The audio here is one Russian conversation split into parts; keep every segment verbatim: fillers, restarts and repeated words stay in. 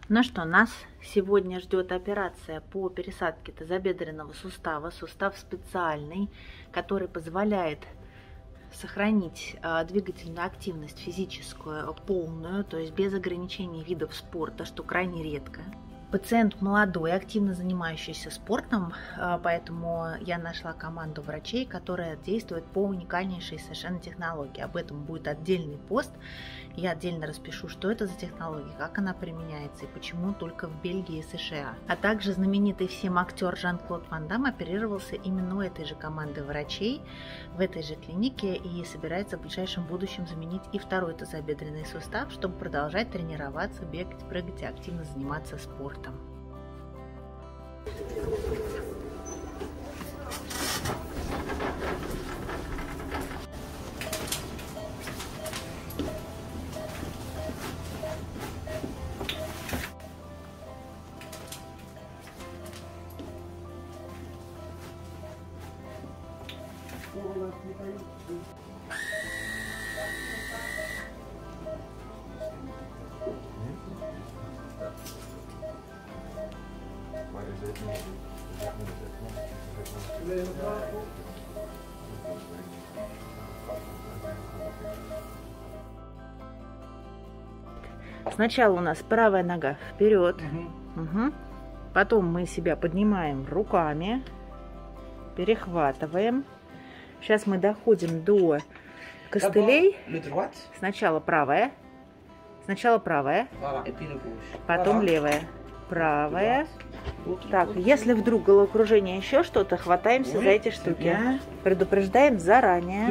Ну что, нас сегодня ждет операция по пересадке тазобедренного сустава. Сустав специальный, который позволяет сохранить а, двигательную активность физическую полную, то есть без ограничений видов спорта, что крайне редко. Пациент молодой, активно занимающийся спортом, поэтому я нашла команду врачей, которая действует по уникальнейшей совершенно технологии. Об этом будет отдельный пост. Я отдельно распишу, что это за технология, как она применяется и почему только в Бельгии и США. А также знаменитый всем актер Жан-Клод Ван Дамм оперировался именно у этой же команды врачей в этой же клинике и собирается в ближайшем будущем заменить и второй тазобедренный сустав, чтобы продолжать тренироваться, бегать, прыгать и активно заниматься спортом. Сначала у нас правая нога вперед, угу. Угу. Потом мы себя поднимаем руками, перехватываем. Сейчас мы доходим до костылей. Сначала правая, сначала правая, потом левая, правая. Так, если вдруг головокружение, еще что-то, хватаемся за эти штуки. Предупреждаем заранее.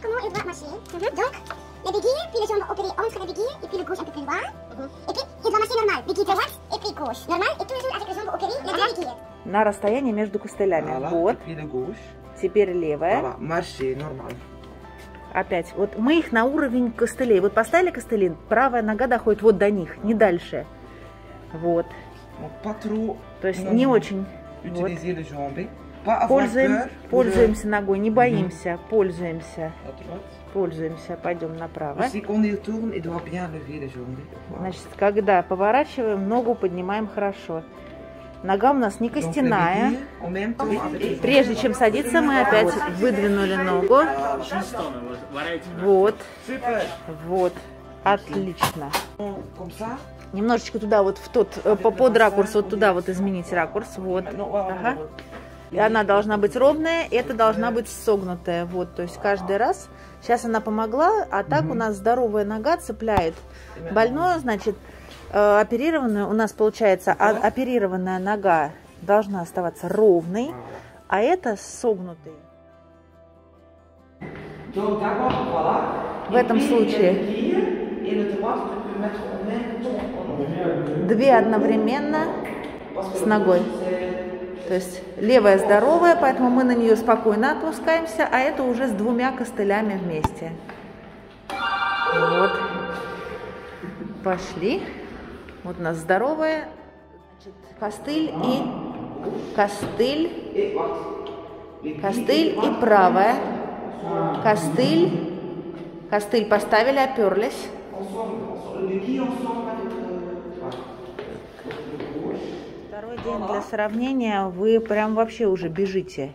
Les béquilles, puis les jambes opérées entre les béquilles, et puis le gauche un peu plus loin. Et puis, il doit marcher normal. Béquille droite, et puis gauche. Normal, et toujours avec les jambes opérées, les deux béquilles. На расстоянии между костылями. Voilà, вот. Теперь левая. Voilà, marcher normal. Опять. Вот мы их на уровень костылей. Вот поставили костыли, правая нога доходит вот до них, не дальше. Вот. То есть не очень. Вот. Пользуем, пользуемся ногой, не боимся, пользуемся. Пользуемся, пойдем направо. Значит, когда поворачиваем, ногу поднимаем хорошо. Нога у нас не костяная. Прежде чем садиться, мы опять выдвинули ногу. Вот. Вот. Отлично. Немножечко туда вот в тот, под ракурс, вот туда вот изменить ракурс. Вот. Ага. И она должна быть ровная, это должна быть согнутая. Вот, то есть каждый раз. Сейчас она помогла, а так mm-hmm. у нас здоровая нога цепляет больную, значит, э, оперированную, у нас получается, а, оперированная нога должна оставаться ровной, а это согнутой. В этом случае две одновременно с ногой. То есть левая здоровая, поэтому мы на нее спокойно опускаемся, а это уже с двумя костылями вместе. Вот. Пошли. Вот у нас здоровая. Значит, костыль и костыль. Костыль и правая. Костыль. Костыль поставили, оперлись. Второй день для сравнения, вы прям вообще уже бежите.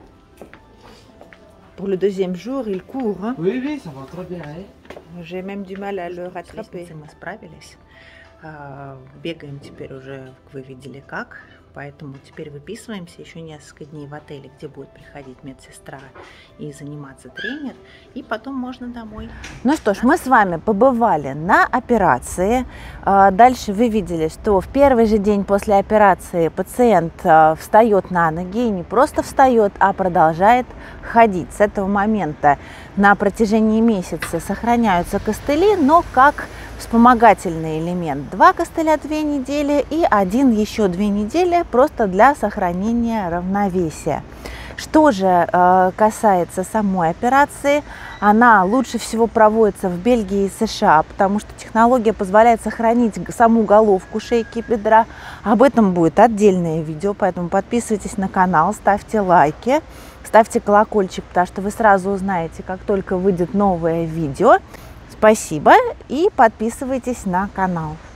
Pour le deuxième jour, il court. Hein? Oui, oui, ça va très bien. J'ai même du mal à le rattraper. Мы справились. Бегаем теперь уже, вы видели как. Поэтому теперь выписываемся еще несколько дней в отеле, где будет приходить медсестра и заниматься тренер. И потом можно домой. Ну что ж, мы с вами побывали на операции. Дальше вы видели, что в первый же день после операции пациент встает на ноги. И не просто встает, а продолжает ходить. С этого момента на протяжении месяца сохраняются костыли, но как вспомогательный элемент. Два костыля две недели и один еще две недели просто для сохранения равновесия. Что же э, касается самой операции, она лучше всего проводится в Бельгии и США, потому что технология позволяет сохранить саму головку шейки бедра. Об этом будет отдельное видео, поэтому подписывайтесь на канал, ставьте лайки, ставьте колокольчик, потому что вы сразу узнаете, как только выйдет новое видео. Спасибо и подписывайтесь на канал.